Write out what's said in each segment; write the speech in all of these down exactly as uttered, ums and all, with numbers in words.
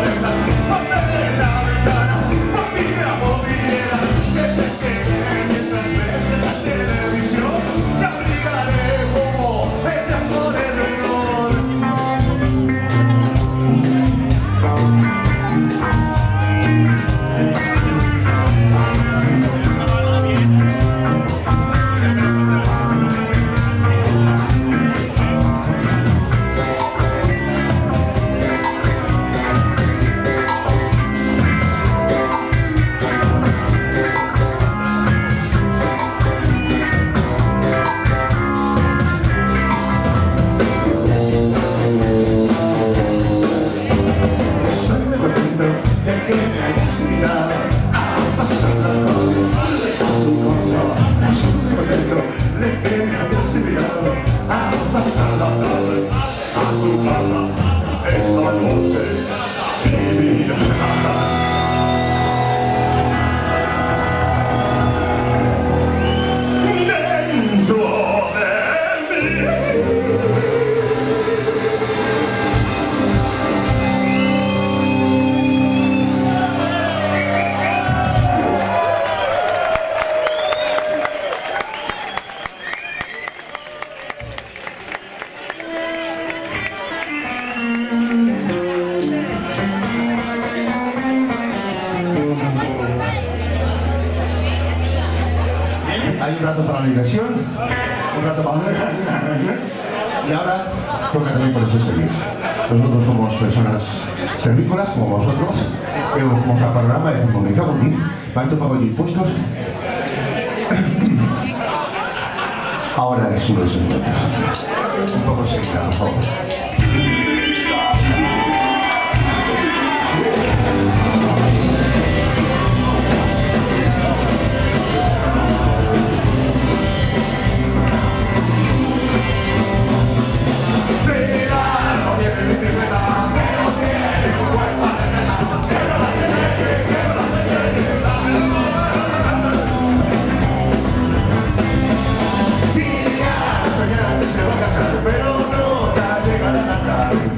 Hay un rato para la diversión, un rato para... Y ahora toca también por ese servicio. Nosotros somos personas terrícolas, como vosotros. Vemos cómo está el panorama y decimos, me cago en ti, ¿cuánto pago de impuestos? Ahora es uno de esos momentos. Un poco seguida, por favor. Pero no te llegará a cantar.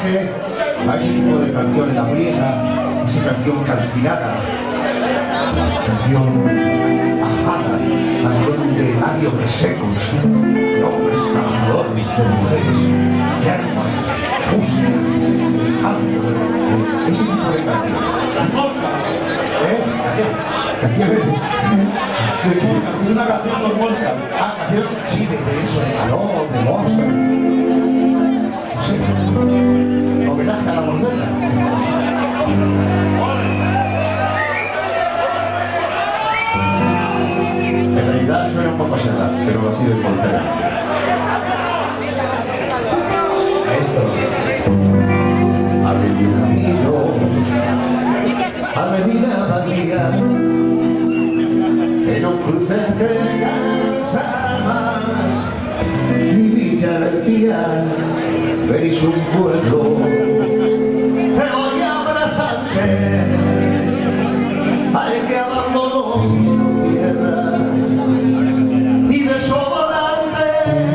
homenaje a ese tipo de canción labriega, esa canción calcinada, canción ajada, canción de labios resecos, de hombres trabajadores, de mujeres yermas, música, canto, ese tipo de canción. ¿Eh? Canciones de... Es una canción con moscas. Ah, canción, sí, de, de eso, de calor, de mosca. No sé. Homenaje a la moderna. En realidad suena un poco serra, pero ha sido el portero. A esto. A medio camino, a Medina Bahía, en un cruce entre las almas y Villa del Piar, veréis un pueblo feo y abrasante, hay que abandonó sin tierra y desodorante.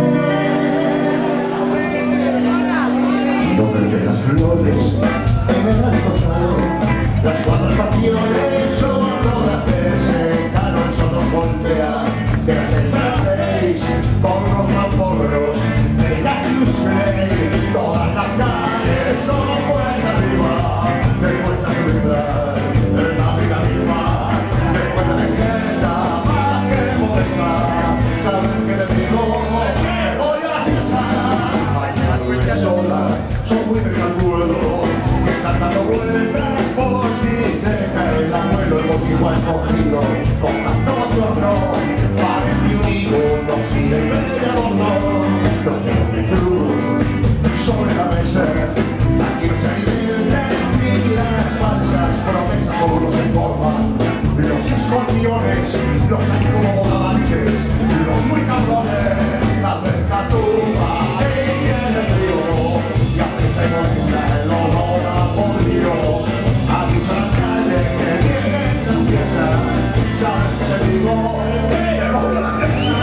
No crecen las flores en el altozano, las cuatro estaciones son todas de secano, el sol nos golpea de las seis a las seis con los mamporros de Cassius Clay, todas las calles son cuesta arriba, de cuesta subida, la vida misma, de cuesta de fiesta, más que modesta, sabes que te digo, me voy a la siesta, mañana no me sola, son buitres al vuelo, que están dando vueltas por si se cae el abuelo, el botijo ha escogido con tanto chorro, parece un higo, no sirve de adorno, no tengo virtud sobre la mesa, aquí no se dividen ni las falsas promesas, solo los engordan los escorpiones, los hay como volantes, los muy cabrones, la mercatura y el río, y aprieta y monta el olor a podrido, ha dicho la calle que vienen las fiestas, sabes que te digo, me voy a la siesta.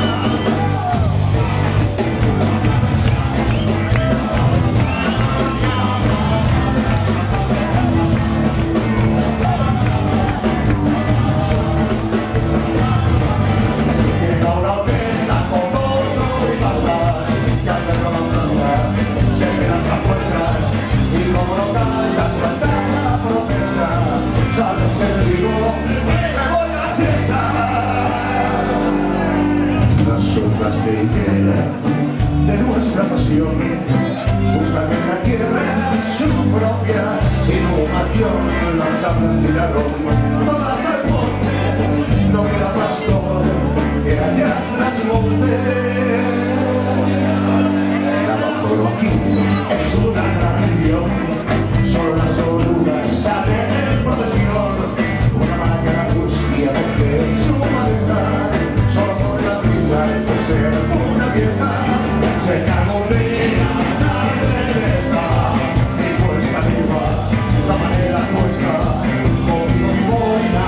Que queda de nuestra pasión buscan en la tierra su propia inhumación, las tablas tiraron todas al monte, no queda pastor que allá las monte. El abandono aquí es una tradición, solo las orugas salen en procesión, una mañana angustia de su maleta, solo por la brisa por ser una vieja, se cargó un día, sale de esta, y cuesta arriba, la manera cuesta, conmigo y voy a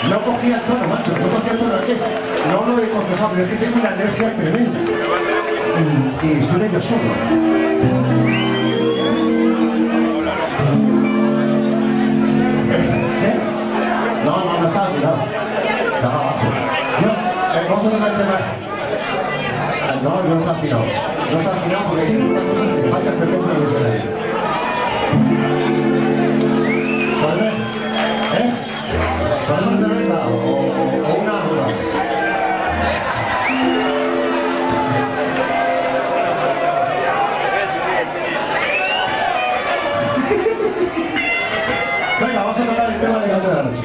No cogía el tono, macho, no cogía el tono. Es que no lo he confesado, pero es que tengo una alergia tremenda. Y estoy medio sordo. ¿Eh? No, no, no estaba afinado. Estaba abajo. Yo, eh, vamos a tocar el tema. No, yo no está afinado. No está afinado porque hay una cosa que me falta cerveza en el de ahí. ¿Eh? ¿Ponemos cerveza o, o, o una arruga? Venga, vamos a tocar el tema de Canto de la Noche.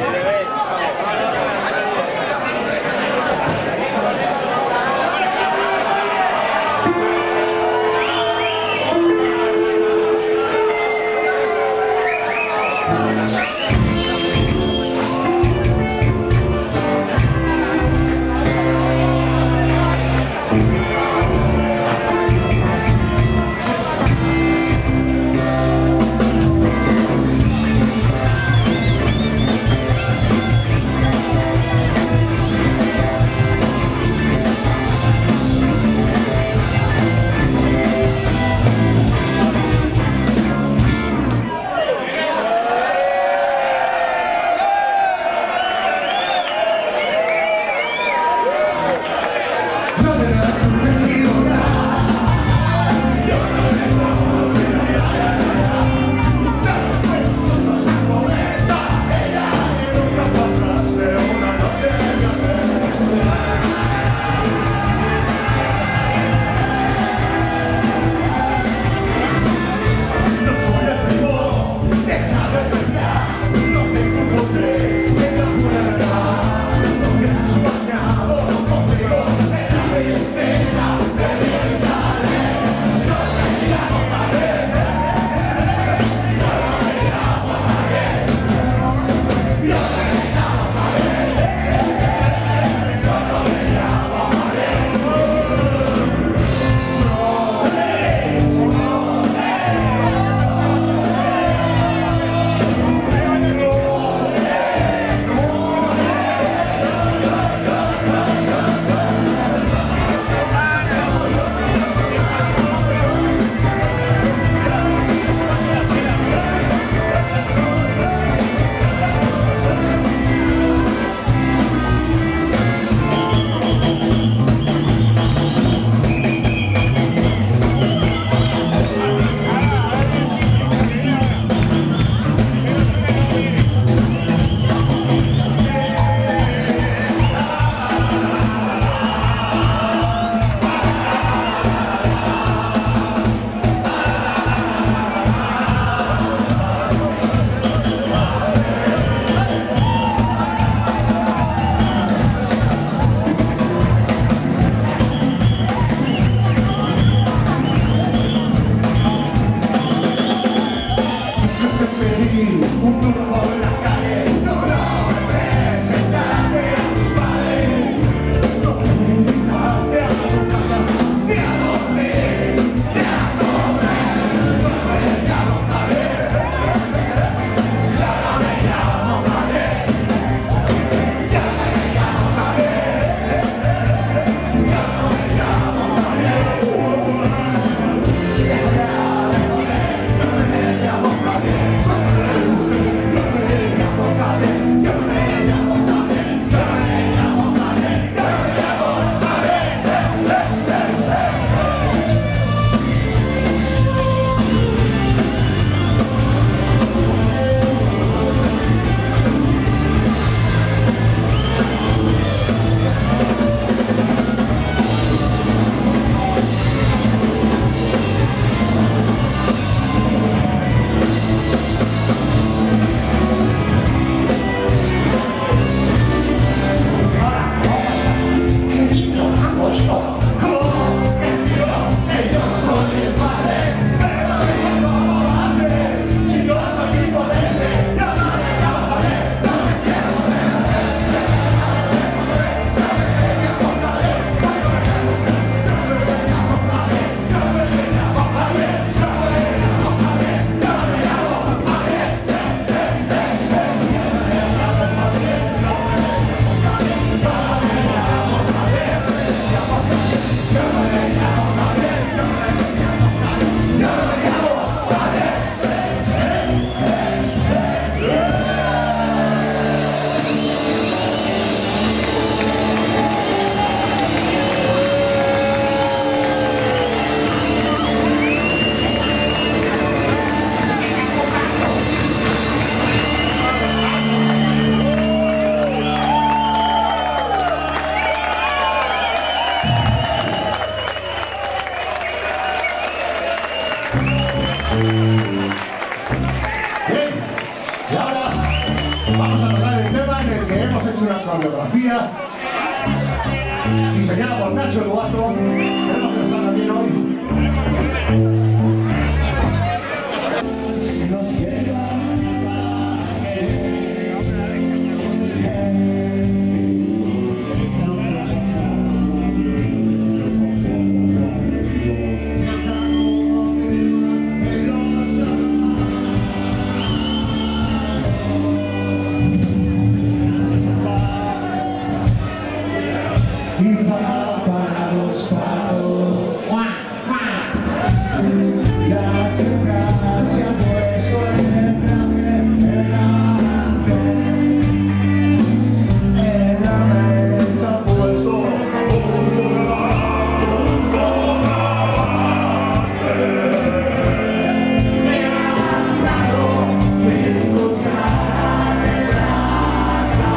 Vamos a tocar el tema en el que hemos hecho una coreografía diseñada por Nacho Luato. Queremos que nos salga bien hoy. Si nos lleva y para, para los palos, la chica se ha puesto el traje, el canto, en la mesa ha puesto un me han dado mi cuchara de plata.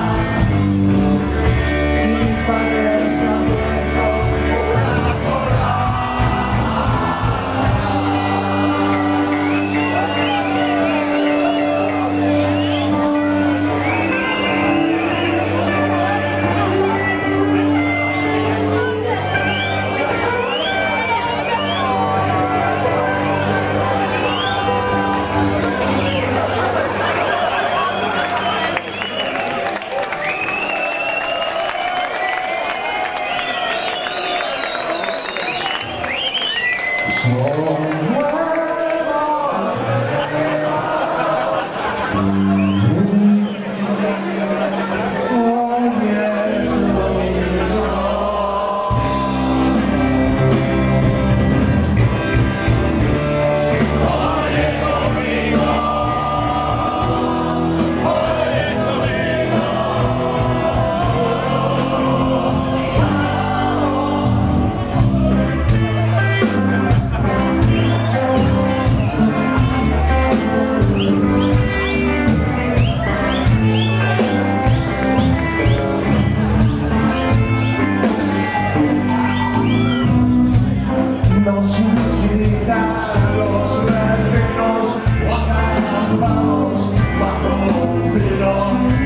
Nos visitan los vecinos, acampamos bajo un filo.